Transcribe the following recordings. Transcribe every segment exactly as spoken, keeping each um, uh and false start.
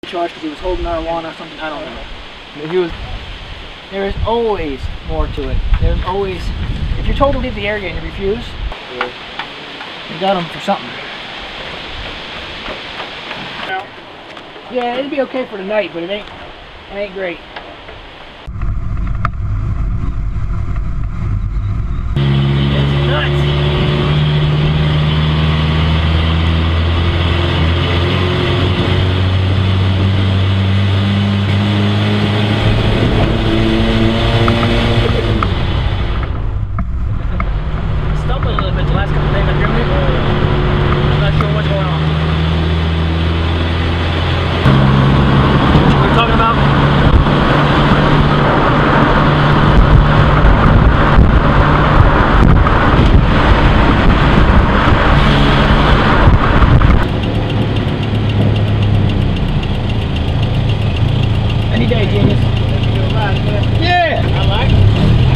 Charged because he was holding marijuana or something. I don't know. But he was. There is always more to it. There's always. If you're told to leave the area and you refuse, yeah. You got him for something. Yeah, it'd be okay for tonight, but it ain't. It ain't great. It's nuts. Any day, genius. Yeah, I like it.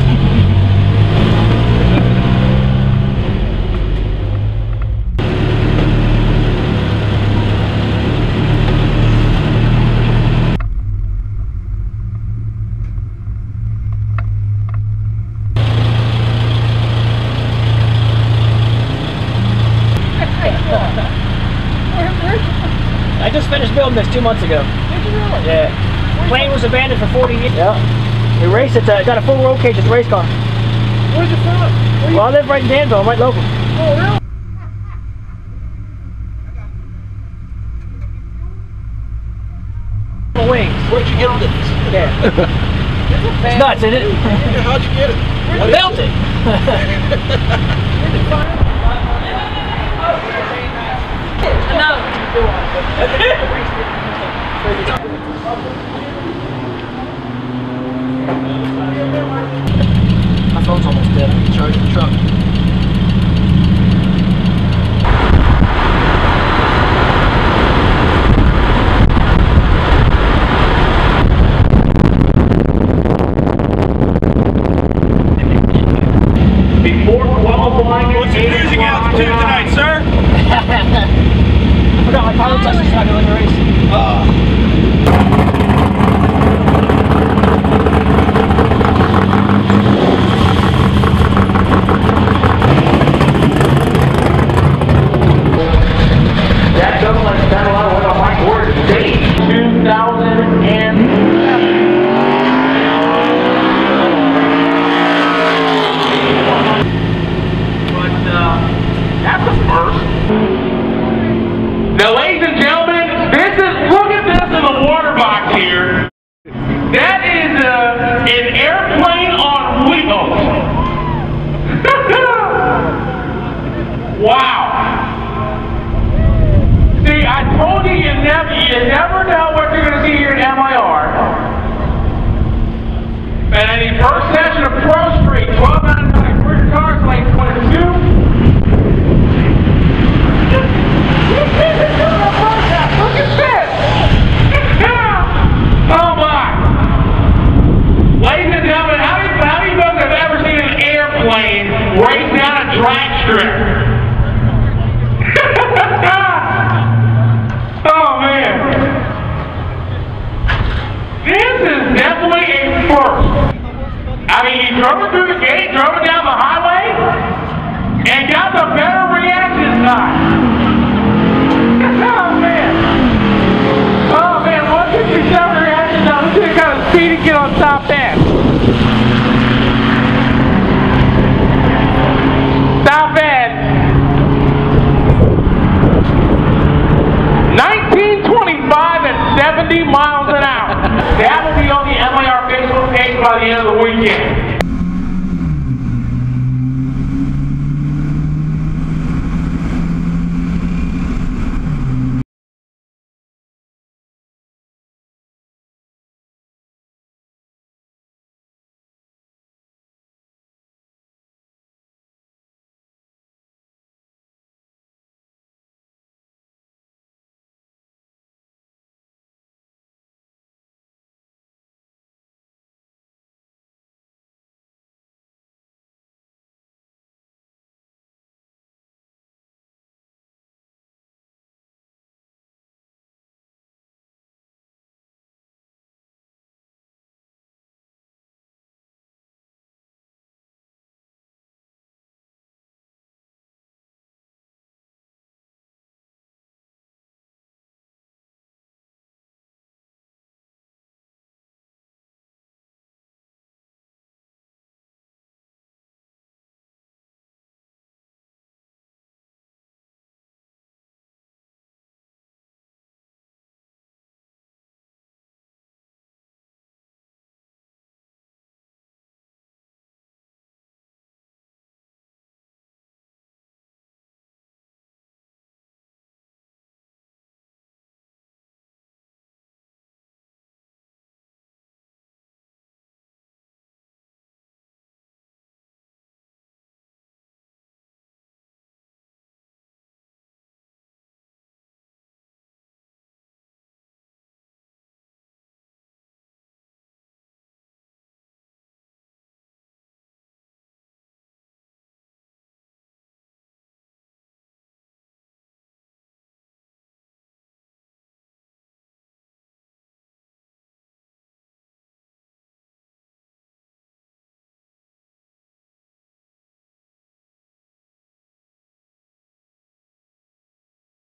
I just finished building this two months ago. Did you really? Yeah. Plane was abandoned for forty years. Yeah. We raced it. Uh, got a full roll cage. It's a race car. Where's it from? Where well, I live right in Danville. I'm right local. Oh, really? Wings. Where'd you get this? Yeah. It's nuts, isn't it? Yeah, how'd you get it? I built it. My phone's almost dead. I can charge the truck. Before qualifying, what's the cruising altitude tonight, sir? I forgot my pilot's license is not going to win the race. Uh. That double has done a lot of work on my board today. two thousand But, uh, that's a first. Now, ladies and gentlemen, this is, look at this in the water box here. That is uh, an airplane on wheels. Wow. See, I told you you never, you never know what you're going to see here in M I R. And in the first session of Pro Street, twelve ninety-nine career cars, lane twenty-two. Look at this! Oh my! Ladies and gentlemen, how many, how many folks have ever seen an airplane race down a drag strip? Oh man! This is definitely a first. I mean, he drove it through the gate, drove it down the highway, and got the better reaction time. Oh man! Oh man, one fifty-seven reaction time. Let's see what kind of speed he get on top end. Top end. nineteen twenty-five at seventy miles an hour. That will be on the M I R Facebook page by the end of the weekend.